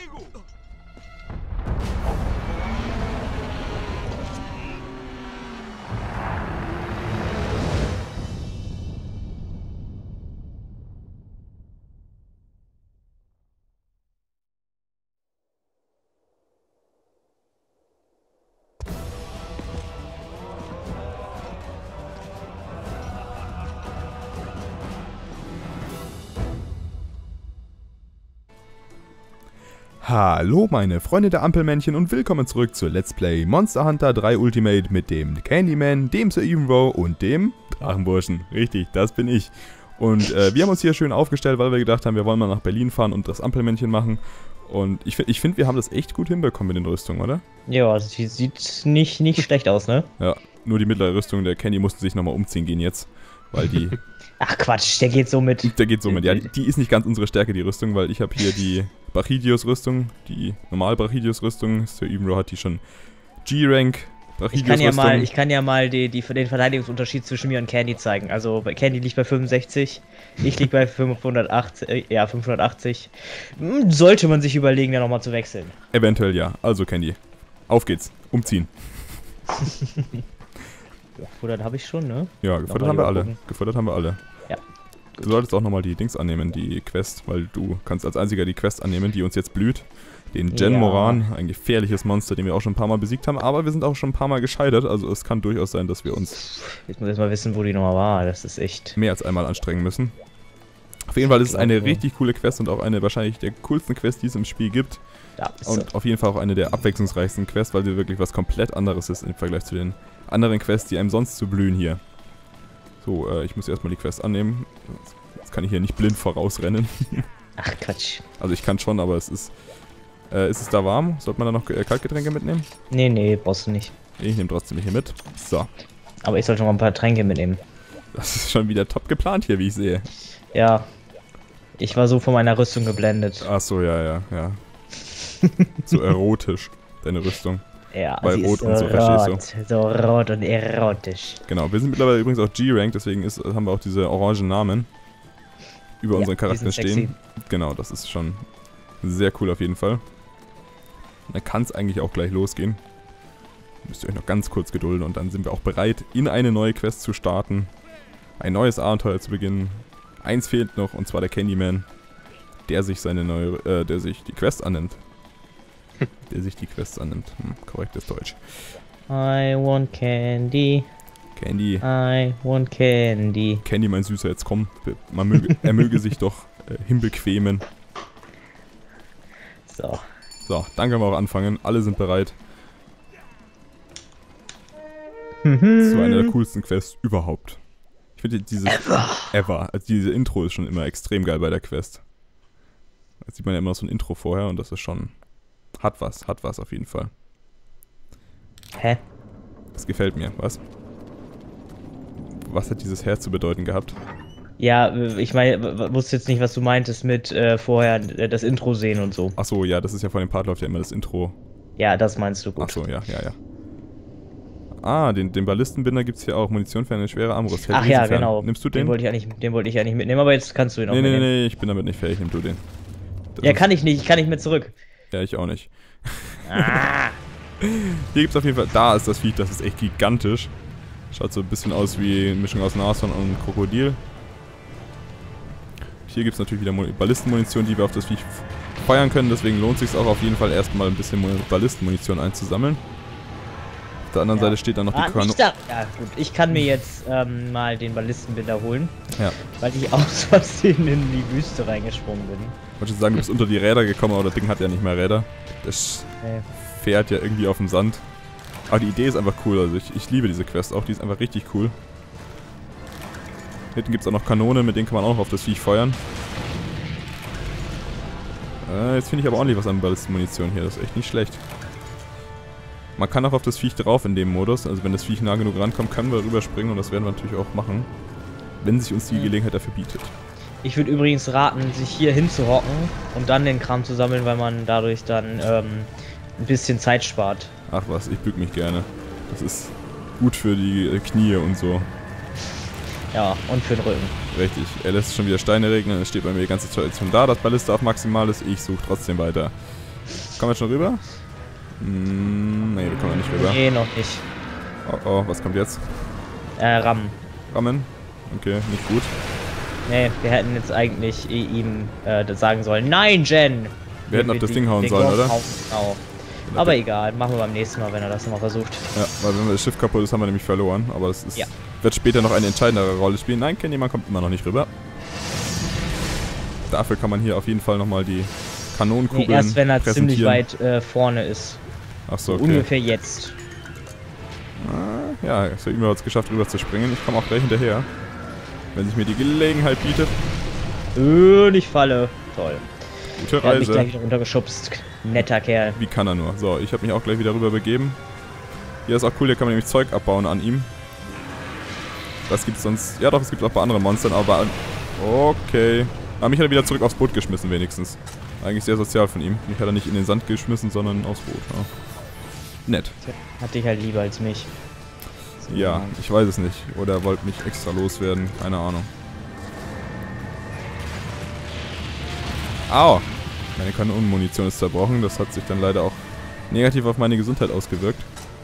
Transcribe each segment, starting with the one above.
Hallo meine Freunde der Ampelmännchen und willkommen zurück zu Let's Play Monster Hunter 3 Ultimate mit dem Candyman, dem Sir Evenrow und dem Drachenburschen. Richtig, das bin ich. Und wir haben uns hier schön aufgestellt, weil wir gedacht haben, wir wollen mal nach Berlin fahren und das Ampelmännchen machen. Und ich finde, wir haben das echt gut hinbekommen mit den Rüstungen, oder? Ja, also die sieht nicht schlecht aus, ne? Ja, nur die mittlere Rüstung der Candy musste sich nochmal umziehen gehen jetzt, weil die... Ach Quatsch, der geht so mit. Der geht so mit, ja. Die ist nicht ganz unsere Stärke, die Rüstung, weil ich habe hier die Brachidius-Rüstung, die normale Brachidius-Rüstung. Sir Evenrow hat die schon G-Rank Brachidius-Rüstung. Ich kann ja mal den Verteidigungsunterschied zwischen mir und Candy zeigen. Also Candy liegt bei 65, ich liege bei 580, ja 580. Sollte man sich überlegen, da nochmal zu wechseln. Eventuell ja. Also Candy, auf geht's. Umziehen. Ja, gefuttert habe ich schon, ne? Ja, gefuttert haben wir alle. Gefuttert haben wir alle. Ja. Du solltest auch nochmal die Dings annehmen, die Quest, weil du kannst als einziger die Quest annehmen, die uns jetzt blüht. Den Gen Moran, ein gefährliches Monster, den wir auch schon ein paar Mal besiegt haben, aber wir sind auch schon ein paar Mal gescheitert, also es kann durchaus sein, dass wir uns... Ich muss jetzt mal wissen, wo die nochmal war, das ist echt... mehr als einmal anstrengen müssen. Auf jeden Fall ist es eine richtig coole Quest und auch eine wahrscheinlich der coolsten Quests, die es im Spiel gibt. Ja, und auf jeden Fall auch eine der abwechslungsreichsten Quests, weil sie wirklich was komplett anderes ist im Vergleich zu den anderen Quests, die einem sonst zu blühen hier. So, ich muss erstmal die Quest annehmen. Jetzt kann ich hier nicht blind vorausrennen. Ach Quatsch. Also ich kann schon, aber es ist es da warm? Sollte man da noch Kaltgetränke mitnehmen? Nee, brauchst du nicht. Ich nehme trotzdem hier mit. So. Aber ich sollte noch mal ein paar Tränke mitnehmen. Das ist schon wieder top geplant hier, wie ich sehe. Ja. Ich war so von meiner Rüstung geblendet. Ach so, ja. So erotisch, deine Rüstung. Ja, weil rot so und so, verstehst du? So rot und erotisch. Genau, wir sind mittlerweile übrigens auch G-Rank, deswegen haben wir auch diese orangen Namen über unseren Charakter stehen. Genau, das ist schon sehr cool auf jeden Fall. Dann kann es eigentlich auch gleich losgehen. Müsst ihr euch noch ganz kurz gedulden und dann sind wir auch bereit, in eine neue Quest zu starten. Ein neues Abenteuer zu beginnen. Eins fehlt noch, und zwar der Candyman, der sich die Quest annimmt. Der sich die Quests annimmt. Korrektes Deutsch. I want candy. Candy. I want candy. Candy, mein Süßer, jetzt komm. Er möge sich doch hinbequemen. So. So, dann können wir auch anfangen. Alle sind bereit. Zu einer der coolsten Quests überhaupt. Ich finde dieses... Ever. Also diese Intro ist schon immer extrem geil bei der Quest. Da sieht man ja immer so ein Intro vorher und das ist schon... Hat was auf jeden Fall. Hä? Das gefällt mir, was? Was hat dieses Herz zu bedeuten gehabt? Ja, ich meine, wusste jetzt nicht, was du meintest mit vorher das Intro sehen und so. Achso, ja, das ist ja von dem Part läuft ja immer das Intro. Ja, das meinst du gut. Achso, ja. Ah, den Ballistenbinder gibt's hier auch. Munition für eine schwere Armbrust. Ach ja, genau. Nimmst du den? Den wollte ich eigentlich mitnehmen, aber jetzt kannst du ihn auch mitnehmen. Nee, ich bin damit nicht fertig. Nimm du den. Ja, kann ich nicht. Ich kann nicht mit zurück. Ja, ich auch nicht. Ah. Hier gibt's auf jeden Fall... Da ist das Viech, das ist echt gigantisch. Schaut so ein bisschen aus wie eine Mischung aus Nashorn und Krokodil. Hier gibt es natürlich wieder Ballistenmunition, die wir auf das Viech feuern können. Deswegen lohnt es sich auch auf jeden Fall erstmal ein bisschen Ballistenmunition einzusammeln. Auf der anderen Seite steht dann noch die Kanone. Ja gut, ich kann mir jetzt mal den Ballistenbinder holen. Ja. Weil ich aus Versehen in die Wüste reingesprungen bin. Ich wollte sagen, du bist unter die Räder gekommen, aber das Ding hat ja nicht mehr Räder. Das fährt ja irgendwie auf dem Sand. Aber die Idee ist einfach cool, also ich liebe diese Quest auch, die ist einfach richtig cool. Hinten gibt es auch noch Kanonen, mit denen kann man auch noch auf das Viech feuern. Jetzt finde ich aber ordentlich was an Ballistenmunition hier, das ist echt nicht schlecht. Man kann auch auf das Viech drauf in dem Modus, also wenn das Viech nah genug rankommt, können wir rüberspringen und das werden wir natürlich auch machen. Wenn sich uns die Gelegenheit dafür bietet. Ich würde übrigens raten, sich hier hinzuhocken und dann den Kram zu sammeln, weil man dadurch dann ein bisschen Zeit spart. Ach was, ich bück mich gerne. Das ist gut für die Knie und so. Ja, und für den Rücken. Richtig, er lässt schon wieder Steine regnen, es steht bei mir die ganze Zeit schon da, dass Balliste auf maximal ist, ich suche trotzdem weiter. Kommen wir schon rüber? Nee, wir kommen nicht rüber. Nee, noch nicht. Oh, was kommt jetzt? Rammen. Rammen? Okay, nicht gut. Nee, wir hätten jetzt eigentlich ihm das sagen sollen. Nein, Jen! Wir hätten auf das Ding hauen sollen, oder? Genau. Aber egal, machen wir beim nächsten Mal, wenn er das nochmal versucht. Ja, weil wenn das Schiff kaputt ist, haben wir nämlich verloren. Aber das ist, wird später noch eine entscheidendere Rolle spielen. Nein, Candyman kommt immer noch nicht rüber. Dafür kann man hier auf jeden Fall nochmal die Kanonenkugeln erst wenn er ziemlich weit vorne ist. Ach so, okay. Ungefähr jetzt. Ja, es hat immer es geschafft, rüber zu springen. Ich komme auch gleich hinterher. Wenn sich mir die Gelegenheit bietet. Ich falle. Toll. Gute Reise. Er hat mich gleich wieder runtergeschubst. Netter Kerl. Wie kann er nur? So, ich habe mich auch gleich wieder rüber begeben. Hier ist auch cool, hier kann man nämlich Zeug abbauen an ihm. Das gibt's sonst... Ja doch, es gibt auch bei anderen Monstern, aber... Okay. Aber mich hat er wieder zurück aufs Boot geschmissen wenigstens. Eigentlich sehr sozial von ihm. Mich hat er nicht in den Sand geschmissen, sondern aufs Boot. Ja. Nett. Hat dich halt lieber als mich. So, ja, ich weiß es nicht. Oder er wollte mich extra loswerden. Keine Ahnung. Au! Meine Kanonenmunition ist zerbrochen. Das hat sich dann leider auch negativ auf meine Gesundheit ausgewirkt.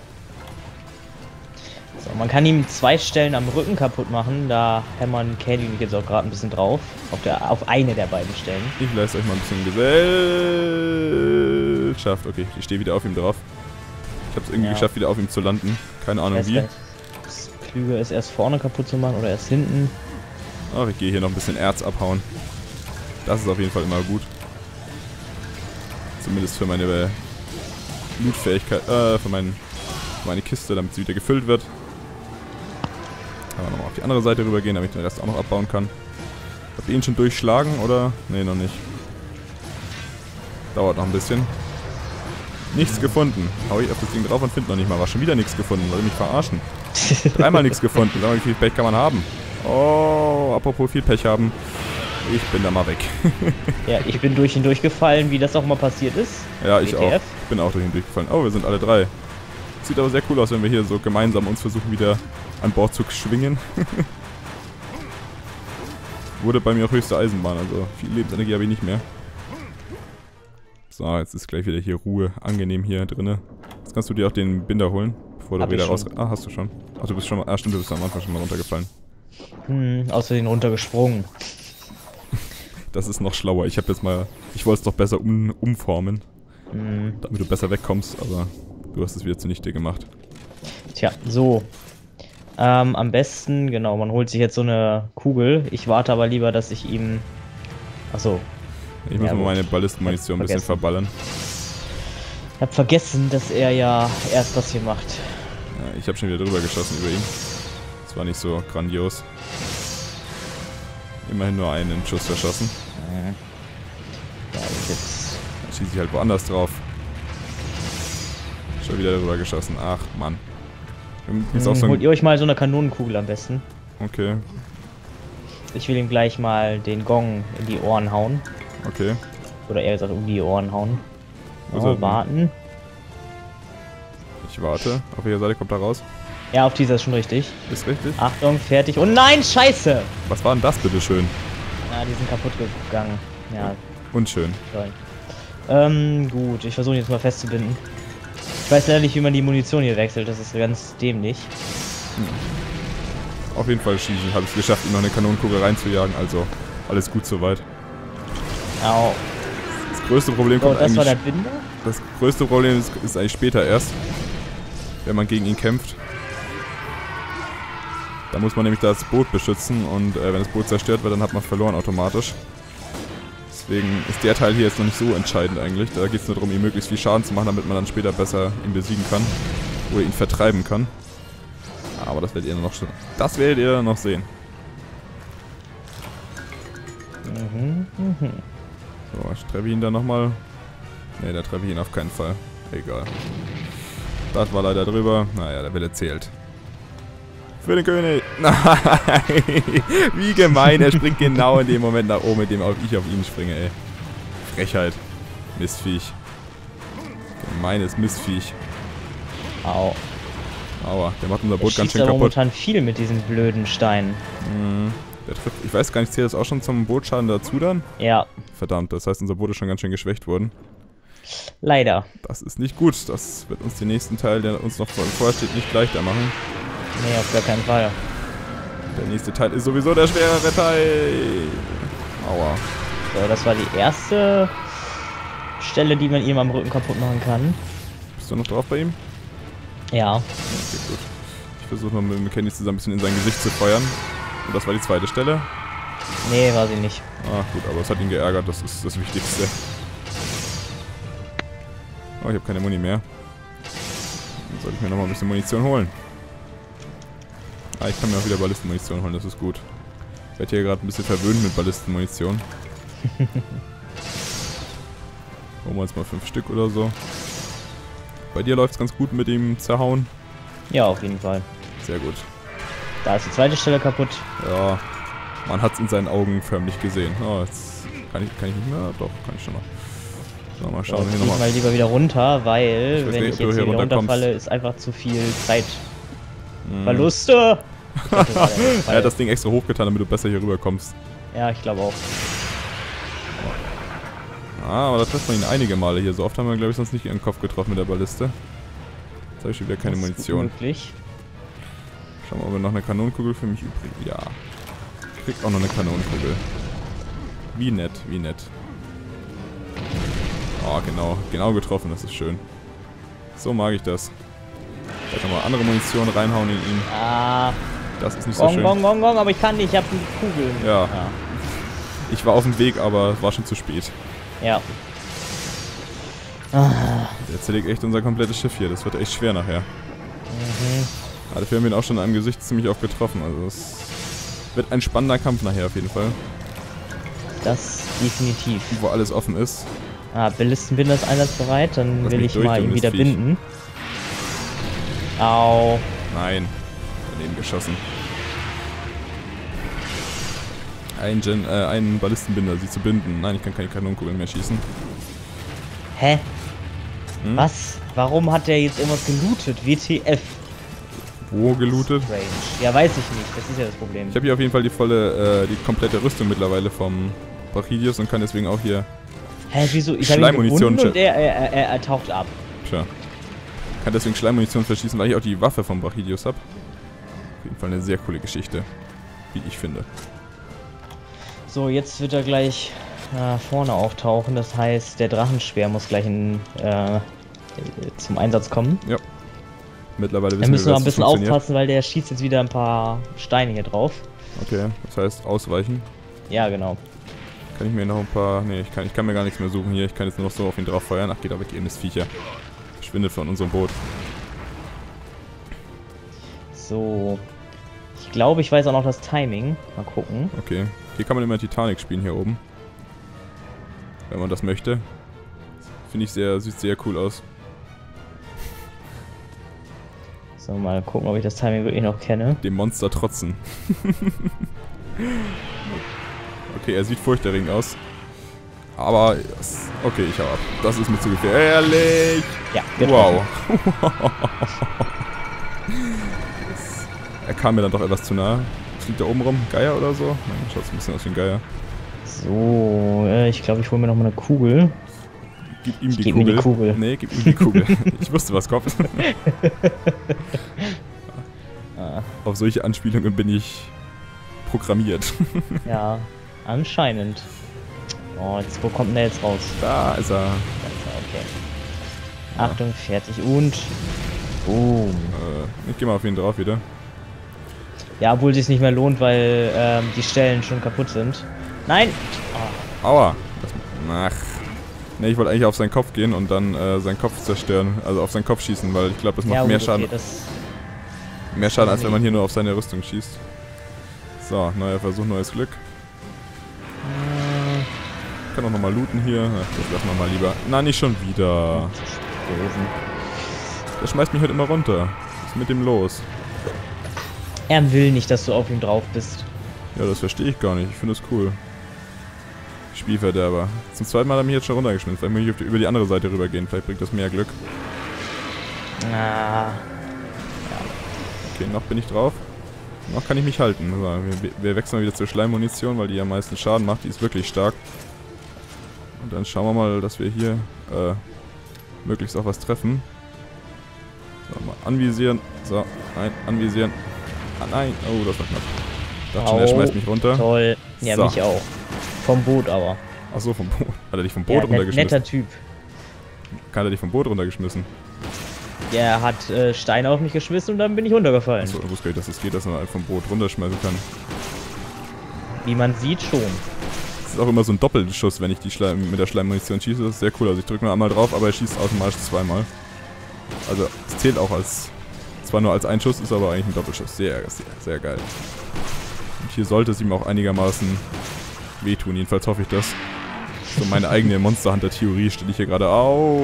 So, man kann ihm 2 Stellen am Rücken kaputt machen. Da hämmern Candy jetzt auch gerade ein bisschen drauf. Auf eine der beiden Stellen. Ich leiste euch mal ein bisschen Gesellschaft. Okay, ich stehe wieder auf ihm drauf. Ich habe es irgendwie geschafft, wieder auf ihm zu landen. Keine Ahnung wie. Das Klüge ist erst vorne kaputt zu machen oder erst hinten. Ach, ich gehe hier noch ein bisschen Erz abhauen. Das ist auf jeden Fall immer gut. Zumindest für meine Lootfähigkeit, für meine Kiste, damit sie wieder gefüllt wird. Kann man nochmal auf die andere Seite rüber gehen, damit ich den Rest auch noch abbauen kann. Habt ihr ihn schon durchschlagen, oder? Ne, noch nicht. Dauert noch ein bisschen. Nichts gefunden. Hau ich auf das Ding drauf und finde noch nicht mal was. Schon wieder nichts gefunden. Wollt ihr mich verarschen? Dreimal nichts gefunden. Sag mal, wie viel Pech kann man haben? Oh, apropos viel Pech haben. Ich bin da mal weg. Ja, ich bin durch ihn durchgefallen, wie das auch mal passiert ist. Ja, ich auch. Ich bin auch durch ihn durchgefallen. Oh, wir sind alle 3. Sieht aber sehr cool aus, wenn wir hier so gemeinsam uns versuchen, wieder an Bord zu schwingen. Wurde bei mir auch höchste Eisenbahn, also viel Lebensenergie habe ich nicht mehr. So, jetzt ist gleich wieder hier Ruhe. Angenehm hier drinne. Jetzt kannst du dir auch den Binder holen, bevor du wieder raus... Ah, hast du schon. Ach, du bist schon mal... Ah, stimmt, du bist am Anfang schon mal runtergefallen. Außerdem runtergesprungen. Das ist noch schlauer. Ich habe jetzt mal... Ich wollte es doch besser umformen. Damit du besser wegkommst, aber du hast es wieder zunichte gemacht. Tja, so. Am besten, genau, man holt sich jetzt so eine Kugel. Ich warte aber lieber, dass ich ihm... Achso. Ich muss mal meine Ballistenmunition ein bisschen verballern. Ich hab vergessen, dass er ja erst das hier macht. Ja, ich habe schon wieder drüber geschossen über ihn. Das war nicht so grandios. Immerhin nur einen Schuss verschossen. Ja, jetzt... Dann schieße ich halt woanders drauf. Schon wieder drüber geschossen. Ach, Mann. Holt ihr euch mal so eine Kanonenkugel am besten. Okay. Ich will ihm gleich mal den Gong in die Ohren hauen. Okay. Oder eher gesagt, um die Ohren hauen. Also warten. Ich warte. Auf welcher Seite kommt er raus? Ja, auf dieser ist schon richtig. Ist richtig? Achtung, fertig. Oh nein, scheiße! Was war denn das, bitteschön? Ja, die sind kaputt gegangen. Ja. Unschön. Toll. Gut, ich versuche jetzt mal festzubinden. Ich weiß leider nicht, wie man die Munition hier wechselt. Das ist ganz dämlich. Auf jeden Fall schießen. Habe ich es geschafft, ihm noch eine Kanonenkugel reinzujagen. Also, alles gut soweit. Au. Das größte Problem kommt eigentlich... Das war der Binder? Das größte Problem ist eigentlich später erst. Wenn man gegen ihn kämpft. Da muss man nämlich das Boot beschützen. Und wenn das Boot zerstört wird, dann hat man verloren automatisch. Deswegen ist der Teil hier jetzt noch nicht so entscheidend eigentlich. Da geht es nur darum, ihm möglichst viel Schaden zu machen, damit man dann später besser ihn besiegen kann. Oder ihn vertreiben kann. Aber das werdet ihr noch sehen. So, ich treffe ihn dann nochmal. Ne, da treffe ich ihn auf keinen Fall. Egal. Das war leider drüber. Naja, der Wille zählt. Für den König! Nein! Wie gemein, er springt genau in dem Moment nach oben, in dem auch ich auf ihn springe, ey. Frechheit. Mistviech. Gemeines Mistviech. Au. Aua, der macht unser Boot ganz schön kaputt. kaputt. Momentan viel mit diesen blöden Steinen. Der trifft, ich weiß gar nicht, zählt das auch schon zum Bootschaden dazu dann? Ja. Verdammt, das heißt, unser Boot ist schon ganz schön geschwächt worden. Leider. Das ist nicht gut. Das wird uns den nächsten Teil, der uns noch vorsteht, nicht leichter machen. Nee, auf gar keinen Fall. Der nächste Teil ist sowieso der schwerere Teil. Aua. So, das war die erste Stelle, die man ihm am Rücken kaputt machen kann. Bist du noch drauf bei ihm? Ja. Okay, gut. Ich versuche mal mit Candy zusammen ein bisschen in sein Gesicht zu feuern. Und das war die zweite Stelle. Nee, war sie nicht. Ah, gut, aber es hat ihn geärgert, das ist das Wichtigste. Oh, ich habe keine Muni mehr. Dann sollte ich mir nochmal ein bisschen Munition holen. Ah, ich kann mir auch wieder Ballistenmunition holen, das ist gut. Ich werde hier gerade ein bisschen verwöhnt mit Ballistenmunition. Holen wir uns mal 5 Stück oder so. Bei dir läuft es ganz gut mit dem Zerhauen? Ja, auf jeden Fall. Sehr gut. Da ist die zweite Stelle kaputt. Ja, man hat es in seinen Augen förmlich gesehen. Oh, jetzt kann ich nicht mehr? Doch, kann ich schon noch. So, mal schauen. So, Hier mal lieber wieder runter, weil weiß wenn nicht, ich jetzt hier wieder runterfalle, ist einfach zu viel Zeit. Verluste! Er hat das Ding extra hochgetan, damit du besser hier rüberkommst. Ja, ich glaube auch. Ah, aber da trifft man ihn einige Male hier. So oft haben wir, glaube ich, sonst nicht in den Kopf getroffen mit der Balliste. Jetzt habe ich schon wieder keine Munition. Möglich. Schauen wir, ob wir noch eine Kanonenkugel für mich übrig. Ja. Kriegt auch noch eine Kanonenkugel. Wie nett, wie nett. Oh, genau getroffen, das ist schön. So mag ich das. Vielleicht nochmal andere Munition reinhauen in ihn. Ah. Das ist nicht so schön. Gong, aber ich kann nicht, ich habe eine Kugel. Ja. Ich war auf dem Weg, aber es war schon zu spät. Ja. Der zerlegt echt unser komplettes Schiff hier, das wird echt schwer nachher. Aber dafür haben wir ihn auch schon am Gesicht ziemlich oft getroffen, also es wird ein spannender Kampf nachher auf jeden Fall. Das definitiv. Wo alles offen ist. Ah, Ballistenbinder ist einsatzbereit, dann Lass will mich ich mal ihn wieder binden. Au. Nein, daneben geschossen. Einen Ballistenbinder, sie zu binden. Nein, ich kann keine Kanonenkugeln mehr schießen. Hä? Was? Warum hat der jetzt irgendwas gelootet? WTF? Wo gelootet? Strange. Ja, weiß ich nicht. Das ist ja das Problem. Ich habe hier auf jeden Fall die komplette Rüstung mittlerweile vom Brachidius und kann deswegen auch hier... Hä, wieso? Ich habe ihn gefunden und er taucht ab. Tja. Kann deswegen Schleimmunition verschießen, weil ich auch die Waffe vom Brachidius habe. Auf jeden Fall eine sehr coole Geschichte. Wie ich finde. So, jetzt wird er gleich vorne auftauchen. Das heißt, der Drachenspeer muss gleich zum Einsatz kommen. Ja. Mittlerweile wissen wir, müssen wir ein bisschen aufpassen, aufpassen, weil der schießt jetzt wieder ein paar Steine hier drauf. Okay, das heißt ausweichen. Ja, genau. Kann ich mir noch ein paar... Ne, ich kann mir gar nichts mehr suchen hier. Ich kann jetzt nur noch so auf ihn drauf feuern. Ach, geht aber weg, eben das Viecher. Verschwindet von unserem Boot. So. Ich glaube, ich weiß auch noch das Timing. Mal gucken. Okay. Hier kann man immer Titanic spielen, hier oben. Wenn man das möchte. Finde ich sieht sehr cool aus. So, mal gucken, ob ich das Timing wirklich noch kenne. Dem Monster trotzen. Okay, er sieht furchterregend aus. Aber, okay, ich hau ab. Das ist mir zu gefährlich. Ja, wow. Er kam mir dann doch etwas zu nah. Fliegt da oben rum? Geier oder so? Nein, schaut ein bisschen aus wie ein Geier. So, ich glaube, ich hole mir noch mal eine Kugel. Gib ihm die Kugel. Nee, gib ihm die Kugel. Ich wusste, was kommt. Auf solche Anspielungen bin ich programmiert. Ja, anscheinend. Oh, jetzt, wo kommt denn der jetzt raus? Da ist er. Okay. Ja. Achtung, fertig und... Boom. Ich gehe mal auf ihn drauf wieder. Ja, obwohl es sich nicht mehr lohnt, weil die Stellen schon kaputt sind. Nein! Oh. Aua. Ach. Ne, ich wollte eigentlich auf seinen Kopf gehen und dann seinen Kopf zerstören. Also auf seinen Kopf schießen, weil ich glaube, das macht ja, mehr Schaden. Okay, mehr Schaden, als wenn man hier nur auf seine Rüstung schießt. So, neuer Versuch, neues Glück. Ich kann auch nochmal looten hier. Ach, das lassen wir mal lieber. Na, nicht schon wieder. Der schmeißt mich halt immer runter. Was ist mit dem los? Er will nicht, dass du auf ihm drauf bist. Ja, das verstehe ich gar nicht. Ich finde das cool. Spielverderber. Zum zweiten Mal hat er mich jetzt schon runtergeschmissen. Vielleicht muss ich über die andere Seite rübergehen. Vielleicht bringt das mehr Glück. Ah. Okay, noch bin ich drauf. Noch kann ich mich halten. Wir wechseln mal wieder zur Schleimmunition, weil die am meisten Schaden macht. Die ist wirklich stark. Und dann schauen wir mal, dass wir hier möglichst auch was treffen. So, mal anvisieren. So, nein, anvisieren. Ah, nein. Oh, das war knapp. Ich dachte schon, er schmeißt mich runter. Toll. Ja, so. Mich auch. Vom Boot aber. Achso, vom Boot. Hat er dich vom Boot runtergeschmissen? Netter Typ. Hat er dich vom Boot runtergeschmissen? Ja, er hat Steine auf mich geschmissen und dann bin ich runtergefallen. Achso, ich wusste gar nicht, dass es geht, dass man halt vom Boot runterschmeißen kann. Wie man sieht, schon. Das ist auch immer so ein Doppelschuss, wenn ich die mit der Schleimmunition schieße. Das ist sehr cool. Also ich drücke nur einmal drauf, aber er schießt automatisch zweimal. Also es zählt auch als, zwar nur als ein Schuss, ist aber eigentlich ein Doppelschuss. Sehr, sehr, sehr geil. Und hier sollte es ihm auch einigermaßen wehtun, jedenfalls hoffe ich das. So meine eigene Monster Hunter Theorie stelle ich hier gerade. Aua.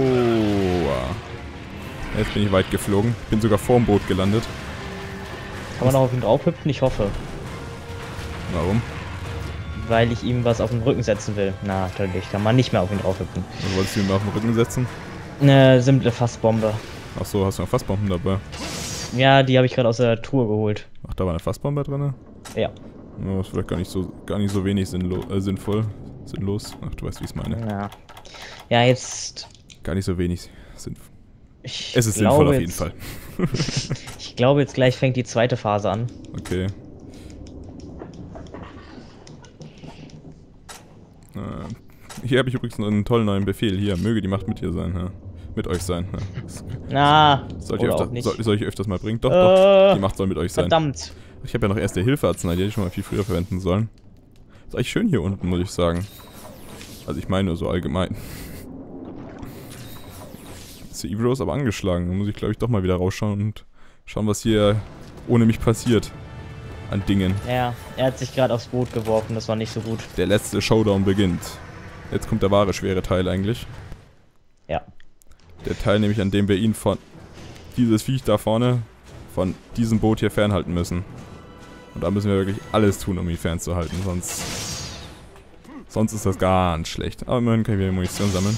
Jetzt bin ich weit geflogen. Bin sogar vorm Boot gelandet. Kann man auch auf ihn draufhüpfen? Ich hoffe. Warum? Weil ich ihm was auf den Rücken setzen will. Na, natürlich kann man nicht mehr auf ihn draufhüpfen. Also wolltest du ihm auf den Rücken setzen? Eine simple Fassbombe. Achso, hast du noch Fassbomben dabei? Ja, die habe ich gerade aus der Truhe geholt. Ach, da war eine Fassbombe drin? Ja. Oh, das ist vielleicht gar nicht so wenig sinnvoll. Sinnlos. Ach, du weißt, wie ich es meine. Ja. Ja, jetzt... Gar nicht so wenig sinnvoll. Es ist sinnvoll auf jeden Fall. Ich glaube, jetzt gleich fängt die zweite Phase an. Okay. Hier habe ich übrigens noch einen tollen neuen Befehl. Hier, möge die Macht mit dir sein. Ja. Mit euch sein. Ja. Soll ich öfters mal bringen? Doch, doch. Die Macht soll mit euch sein. Verdammt. Ich habe ja noch Erste-Hilfe-Arznei, die hätte ich schon mal viel früher verwenden sollen. Ist eigentlich schön hier unten, muss ich sagen. Also ich meine nur so allgemein. Ist der Evros aber angeschlagen. Da muss ich, glaube ich, doch mal wieder rausschauen und schauen, was hier ohne mich passiert. An Dingen. Ja, er hat sich gerade aufs Boot geworfen, das war nicht so gut. Der letzte Showdown beginnt. Jetzt kommt der wahre schwere Teil eigentlich. Ja. Der Teil nämlich, an dem wir ihn von dieses Viech da vorne, von diesem Boot hier fernhalten müssen. Und da müssen wir wirklich alles tun, um ihn fernzuhalten, sonst ist das ganz schlecht. Aber immerhin kann ich wieder Munition sammeln.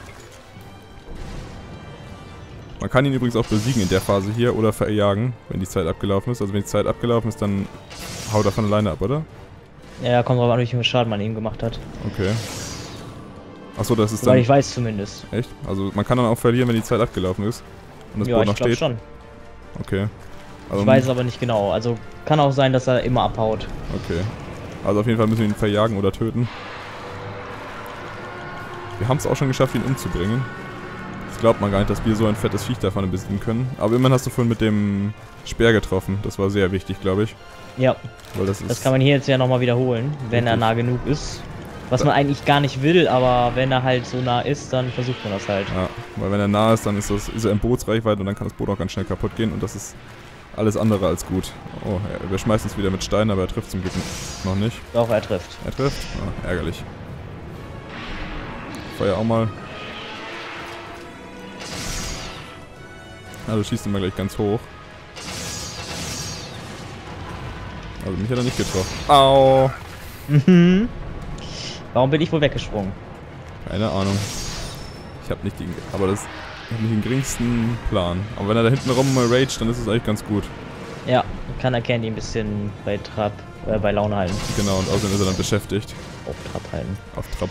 Man kann ihn übrigens auch besiegen in der Phase hier oder verjagen, wenn die Zeit abgelaufen ist. Also wenn die Zeit abgelaufen ist, dann haut er von alleine ab, oder? Ja, kommt drauf an, wie viel Schaden man ihm gemacht hat. Okay. Achso, das ist dann... Weil ich weiß zumindest. Echt? Also man kann dann auch verlieren, wenn die Zeit abgelaufen ist und das ja, Boot noch steht? Ja, schon. Okay. Also ich weiß es aber nicht genau. Also kann auch sein, dass er immer abhaut. Okay. Also auf jeden Fall müssen wir ihn verjagen oder töten. Wir haben es auch schon geschafft, ihn umzubringen. Das glaubt man gar nicht, dass wir so ein fettes Viech da vorne besiegen können. Aber immerhin hast du vorhin mit dem Speer getroffen. Das war sehr wichtig, glaube ich. Ja. Weil das kann man hier jetzt ja nochmal wiederholen, wenn er nah genug ist. Was man eigentlich gar nicht will, aber wenn er halt so nah ist, dann versucht man das halt. Ja, weil wenn er nah ist, dann ist er in Bootsreichweite und dann kann das Boot auch ganz schnell kaputt gehen und das ist alles andere als gut. Oh, er überschmeißt uns wieder mit Steinen, aber er trifft zum Glück noch nicht. Doch, er trifft. Er trifft? Oh, ärgerlich. Feuer auch mal. Also schießt ihn mal gleich ganz hoch. Also mich hat er nicht getroffen. Au! Mhm. Warum bin ich wohl weggesprungen? Keine Ahnung. Ich habe nicht den geringsten Plan. Aber wenn er da hinten rum rage, dann ist es eigentlich ganz gut. Ja, kann er Candy ein bisschen bei Laune halten. Genau, und außerdem ist er dann beschäftigt. Auf Trab halten. Auf Trab.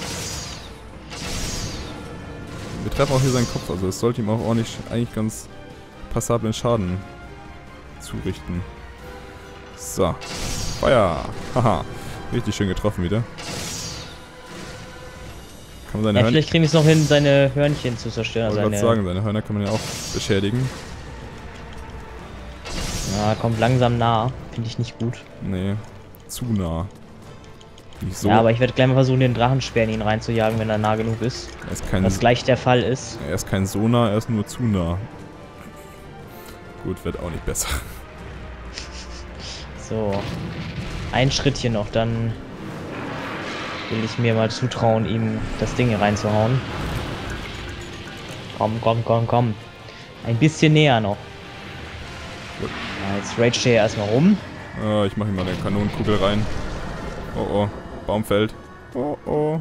Wir treffen auch hier seinen Kopf, also es sollte ihm auch ordentlich, eigentlich ganz passablen Schaden zurichten. So. Feuer! Haha. Richtig schön getroffen wieder. Kann man seine vielleicht kriegen wir es noch hin, seine Hörnchen zu zerstören. Ich wollte sagen, seine Hörner kann man ja auch beschädigen. Ja, kommt langsam nah. Finde ich nicht gut. Nee, zu nah. Nicht so. Ja, aber ich werde gleich mal versuchen, den Drachenspeer in ihn reinzujagen, wenn er nah genug ist. Was gleich der Fall ist. Er ist kein so nah, er ist nur zu nah. Gut, wird auch nicht besser. So. Ein Schrittchen noch, dann will ich mir mal zutrauen, ihm das Ding hier reinzuhauen. Komm, komm, komm, komm. Ein bisschen näher noch. Gut. Ja, jetzt rage hier erstmal rum. Ich mache ihm mal eine Kanonenkugel rein. Oh oh, Baum fällt. Oh oh.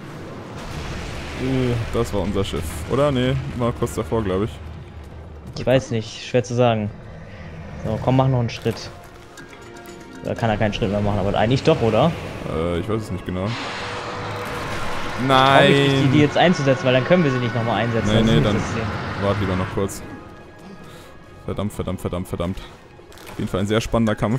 Das war unser Schiff. Oder? Nee, war kurz davor, glaube ich. Ich weiß nicht, schwer zu sagen. So, komm, mach noch einen Schritt. Da kann er keinen Schritt mehr machen, aber eigentlich doch, oder? Ich weiß es nicht genau. Nein! Die jetzt einzusetzen, weil dann können wir sie nicht nochmal einsetzen. Nee, dann warte lieber noch kurz. Verdammt. Auf jeden Fall ein sehr spannender Kampf.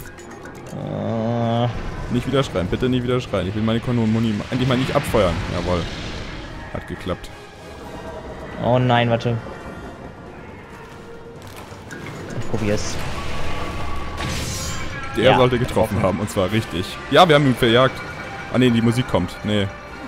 Nicht wieder schreien, bitte nicht wieder schreien. Ich will meine Kanonenmuni endlich mal nicht abfeuern. Jawohl. Hat geklappt. Oh nein, warte. Ich probier's. Der sollte getroffen haben, und zwar richtig. Ja, wir haben ihn verjagt. Ah ne, die Musik kommt. Nee.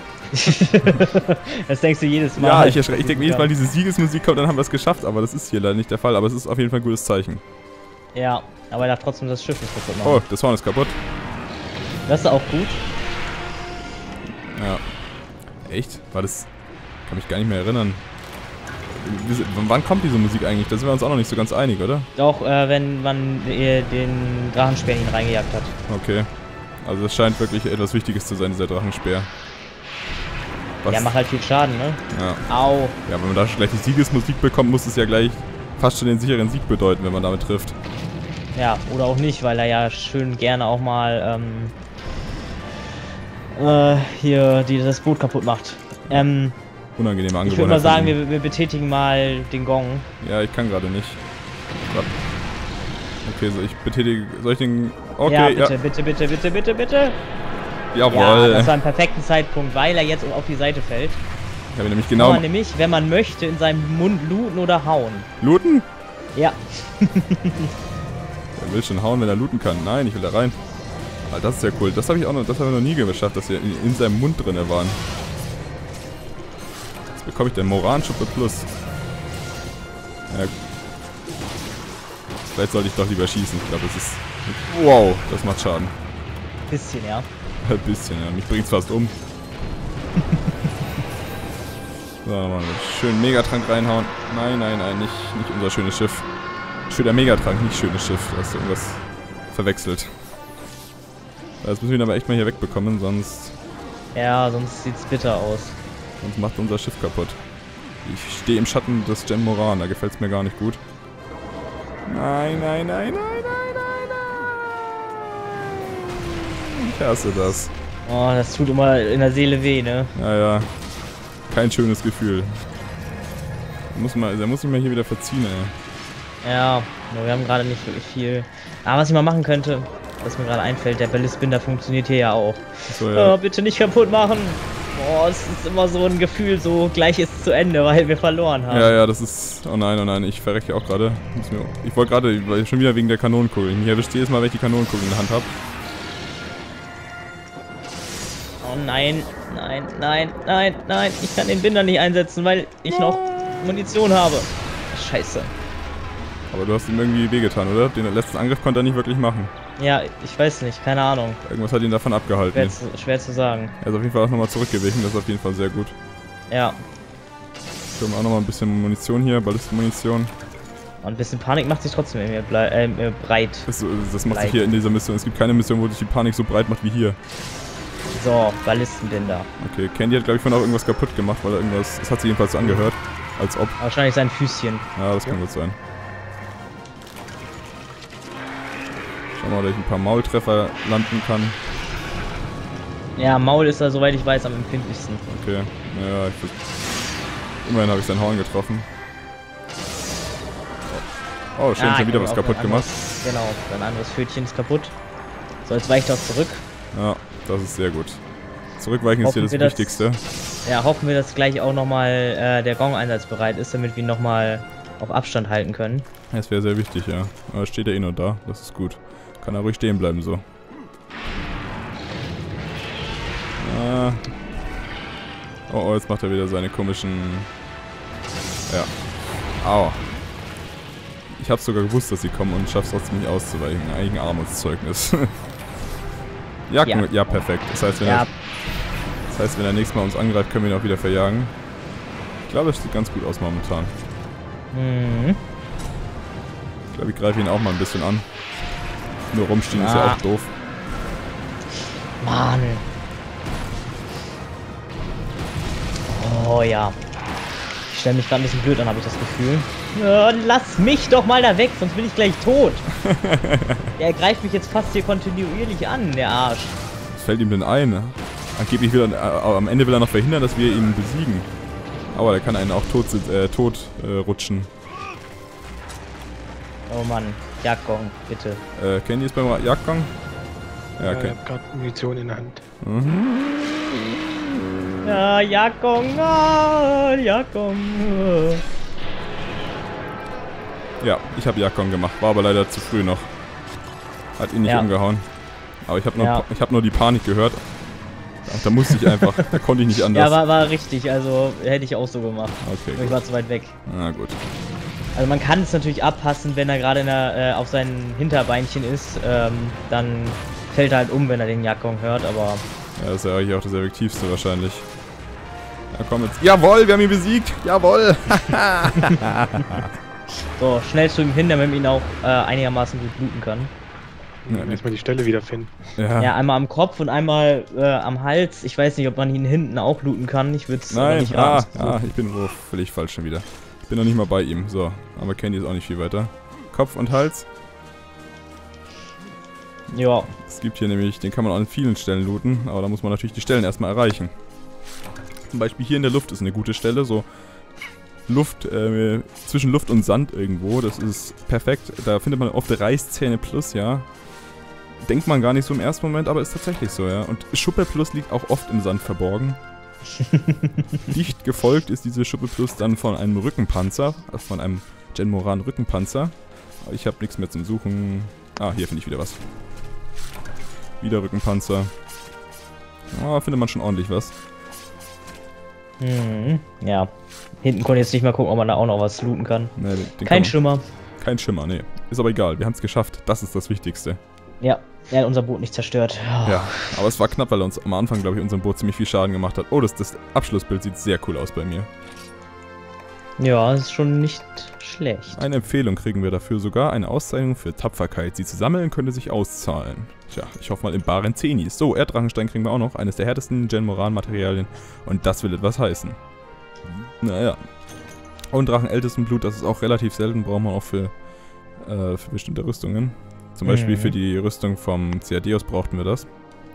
Das denkst du jedes Mal. Ja, ich denke jedes Mal, diese Siegesmusik kommt, dann haben wir es geschafft. Aber das ist hier leider nicht der Fall. Aber es ist auf jeden Fall ein gutes Zeichen. Ja, aber er darf trotzdem das Schiff nicht kaputt machen. Oh, das Horn ist kaputt. Das ist auch gut. Ja. Echt? War das... Kann mich gar nicht mehr erinnern. Wann kommt diese Musik eigentlich? Da sind wir uns auch noch nicht so ganz einig, oder? Doch, wenn man den Drachenspeer in ihn reingejagt hat. Okay. Also das scheint wirklich etwas Wichtiges zu sein, dieser Drachenspeer. Was? Ja, macht halt viel Schaden, ne? Ja. Au. Ja, wenn man da gleich die Siegesmusik bekommt, muss es ja gleich fast schon den sicheren Sieg bedeuten, wenn man damit trifft. Ja, oder auch nicht, weil er ja schön gerne auch mal hier das Boot kaputt macht. Unangenehme Angewohnheit. Ich würde mal sagen, wir betätigen mal den Gong. Ja, ich kann gerade nicht. Okay, so ich betätige... Soll ich den... Okay, ja. Bitte. Jawohl. Ja, das war ein perfekter Zeitpunkt, weil er jetzt auf die Seite fällt. Ich habe nämlich genau... Kann man nämlich, wenn man möchte, in seinem Mund looten oder hauen. Looten? Ja. Er will schon hauen, wenn er looten kann. Nein, ich will da rein. Ah, das ist ja cool. Das habe ich auch noch, das haben wir noch nie geschafft, dass wir in seinem Mund drin waren. Jetzt bekomme ich den Moran-Schuppe Plus. Ja. Vielleicht sollte ich doch lieber schießen. Ich glaube, das ist... Wow, das macht Schaden. Bisschen, ja. Ein bisschen, ja. Mich bringt's fast um. So, mal schön Megatrank reinhauen. Nein, nicht unser schönes Schiff. Schöner Megatrank, nicht schönes Schiff. Da hast du irgendwas verwechselt. Das müssen wir ihn aber echt mal hier wegbekommen, sonst... Ja, sonst sieht's bitter aus. Sonst macht unser Schiff kaputt. Ich stehe im Schatten des Gen Moran, da gefällt's mir gar nicht gut. Nein. Ich hasse das. Oh, das tut immer in der Seele weh, ne? Ja. Kein schönes Gefühl. Der muss sich mal hier wieder verziehen, ey. Ja, wir haben gerade nicht wirklich viel. Aber was ich mal machen könnte, was mir gerade einfällt, der Ballistbinder funktioniert hier ja auch. So, ja. Oh, bitte nicht kaputt machen. Boah, es ist immer so ein Gefühl, so gleich ist es zu Ende, weil wir verloren haben. Ja, das ist... Oh nein, ich verrecke auch gerade. Ich wollte gerade, weil schon wieder wegen der Kanonenkugeln. Mich erwischt jedes Mal, wenn ich die Kanonenkugeln in der Hand habe. Oh nein. Ich kann den Binder nicht einsetzen, weil ich noch Munition habe. Scheiße. Aber du hast ihm irgendwie wehgetan, oder? Den letzten Angriff konnte er nicht wirklich machen. Ja, ich weiß nicht, keine Ahnung. Irgendwas hat ihn davon abgehalten. Schwer zu sagen. Er ist auf jeden Fall auch nochmal zurückgewichen, das ist auf jeden Fall sehr gut. Ja. Wir haben auch nochmal ein bisschen Munition hier, Ballistenmunition. Und ein bisschen Panik macht sich trotzdem in mir breit. Das macht sich hier in dieser Mission. Es gibt keine Mission, wo sich die Panik so breit macht wie hier. So, Ballistenbinder. Okay, Candy hat glaube ich vorhin auch irgendwas kaputt gemacht, weil er irgendwas... Es hat sich jedenfalls so angehört. Als ob. Wahrscheinlich sein Füßchen. Ja, das kann gut sein. Schauen wir mal, dass ich ein paar Maultreffer landen kann. Ja, Maul ist da, soweit ich weiß, am empfindlichsten. Okay, ja, immerhin habe ich sein Horn getroffen. Oh, schön, schon wieder was kaputt gemacht. Genau, ein anderes Pfötchen ist kaputt. So, jetzt weicht er zurück. Ja, das ist sehr gut. Zurückweichen ist hier das Wichtigste. Ja, hoffen wir, dass gleich auch nochmal der Gong einsatzbereit ist, damit wir ihn nochmal auf Abstand halten können. Das wäre sehr wichtig, ja. Aber steht er eh nur da, das ist gut. Kann er ruhig stehen bleiben so. Oh, jetzt macht er wieder seine komischen... Ja. Au. Ich hab's sogar gewusst, dass sie kommen und schaff's trotzdem nicht auszuweichen. Eigentlich ein Armutszeugnis. Ja, perfekt. Das heißt, wenn er nächstes Mal uns angreift, können wir ihn auch wieder verjagen. Ich glaube, das sieht ganz gut aus momentan. Mhm. Ich glaube, ich greife ihn auch mal ein bisschen an. Nur rumstehen ist ja auch doof. Mann. Oh ja. Ich stelle mich gerade ein bisschen blöd an, habe ich das Gefühl. Ja, lass mich doch mal da weg, sonst bin ich gleich tot. Er greift mich jetzt fast hier kontinuierlich an, der Arsch. Was fällt ihm denn ein? Angeblich will am Ende will er noch verhindern, dass wir ihn besiegen. Aber der kann einen auch tot rutschen. Oh Mann, Jagdgong, bitte. Candy ist beim Jagdgong? Ja, okay. Ich hab grad Munition in der Hand. Mhm. Ja, Jagdgong, Jagdgong. Ja, ich habe Jagdgong gemacht, war aber leider zu früh noch. Hat ihn nicht umgehauen. Aber ich habe nur die Panik gehört. Da musste ich einfach, da konnte ich nicht anders. Ja, war richtig, also hätte ich auch so gemacht. Okay. Ich war zu weit weg. Na gut. Also man kann es natürlich abpassen, wenn er gerade auf seinen Hinterbeinchen ist, dann fällt er halt um, wenn er den Jagdgong hört, aber... Ja, das ist ja eigentlich auch das Effektivste wahrscheinlich. Ja, komm jetzt. Jawohl, wir haben ihn besiegt! Jawohl! So, schnell zu ihm hin, damit man ihn auch einigermaßen gut bluten kann. Ja, erstmal die Stelle wiederfinden. Ja, einmal am Kopf und einmal am Hals. Ich weiß nicht, ob man ihn hinten auch bluten kann. Ich würde es nicht raten. Ich bin wohl völlig falsch schon wieder. Ich bin noch nicht mal bei ihm. So, aber Candy ist auch nicht viel weiter. Kopf und Hals. Ja. Es gibt hier nämlich, den kann man auch an vielen Stellen looten, aber da muss man natürlich die Stellen erstmal erreichen. Zum Beispiel hier in der Luft ist eine gute Stelle, so Luft, zwischen Luft und Sand irgendwo, das ist perfekt. Da findet man oft Reißzähne Plus, ja. Denkt man gar nicht so im ersten Moment, aber ist tatsächlich so, ja. Und Schuppe Plus liegt auch oft im Sand verborgen. Dicht gefolgt ist diese Schuppe Plus dann von einem Rückenpanzer, also von einem Genmoran Rückenpanzer. Aber ich habe nichts mehr zum Suchen. Ah, hier finde ich wieder was. Wieder Rückenpanzer. Ah, findet man schon ordentlich was. Ja. Hinten konnte ich jetzt nicht mal gucken, ob man da auch noch was looten kann. Nee, kein Schimmer. Kein Schimmer, nee. Ist aber egal, wir haben es geschafft. Das ist das Wichtigste. Ja, er hat unser Boot nicht zerstört. Oh. Ja, aber es war knapp, weil er uns am Anfang, glaube ich, unserem Boot ziemlich viel Schaden gemacht hat. Oh, das Abschlussbild sieht sehr cool aus bei mir. Ja, ist schon nicht schlecht. Eine Empfehlung kriegen wir dafür sogar. Eine Auszeichnung für Tapferkeit. Sie zu sammeln könnte sich auszahlen. Tja, ich hoffe mal in baren Zenis. So, Erddrachenstein kriegen wir auch noch. Eines der härtesten Genmoran-Materialien. Und das will etwas heißen. Naja. Und Drachenältestenblut, das ist auch relativ selten. Braucht man auch für bestimmte Rüstungen. Zum Beispiel für die Rüstung vom Ceadeus brauchten wir das.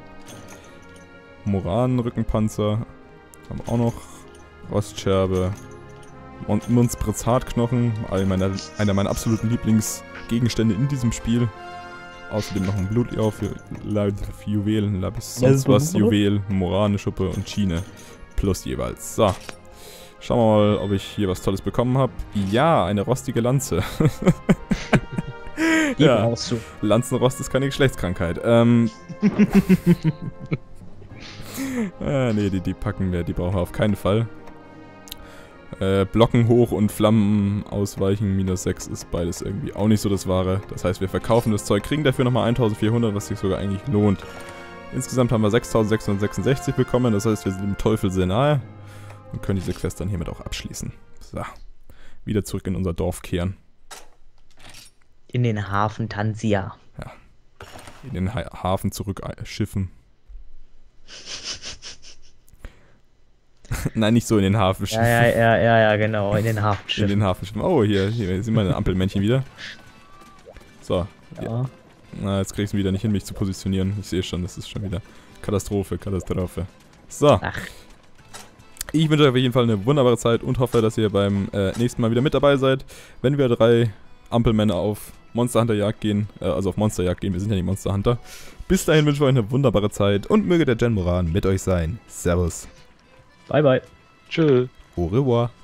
Moran-Rückenpanzer. Haben wir auch noch. Rostscherbe. Mundspritzhartknochen, einer meiner absoluten Lieblingsgegenstände in diesem Spiel. Außerdem noch ein Blutjuwel, Lapis, sonst was, Juwel, Morane-Schuppe und Schiene. Plus jeweils. So. Schauen wir mal, ob ich hier was Tolles bekommen habe. Ja, eine rostige Lanze. Ja, brauchst du. Lanzenrost ist keine Geschlechtskrankheit. Nee, die packen wir, die brauchen wir auf keinen Fall. Blocken hoch und Flammen ausweichen, -6 ist beides irgendwie auch nicht so das Wahre. Das heißt, wir verkaufen das Zeug, kriegen dafür nochmal 1400, was sich sogar eigentlich lohnt. Insgesamt haben wir 6666 bekommen, das heißt, wir sind dem Teufel sehr nahe und können diese Quest dann hiermit auch abschließen. So, wieder zurück in unser Dorf kehren. In den Hafen Tansia. Ja, in den Hafen zurück schiffen. Nein, nicht so in den Hafen schiffen. Ja, genau, in den Hafen schiffen. In den Hafen schiffen. Oh, hier sind meine Ampelmännchen wieder. So. Ja. Na, jetzt krieg ich es wieder nicht hin, mich zu positionieren. Ich sehe schon, das ist schon wieder Katastrophe. So. Ach. Ich wünsche euch auf jeden Fall eine wunderbare Zeit und hoffe, dass ihr beim nächsten Mal wieder mit dabei seid, wenn wir 3 Ampelmänner auf Monster Hunter Jagd gehen, also auf Monsterjagd gehen, wir sind ja nicht Monster Hunter. Bis dahin wünsche ich euch eine wunderbare Zeit und möge der Genmoran mit euch sein. Servus. Bye bye. Tschüss. Au revoir.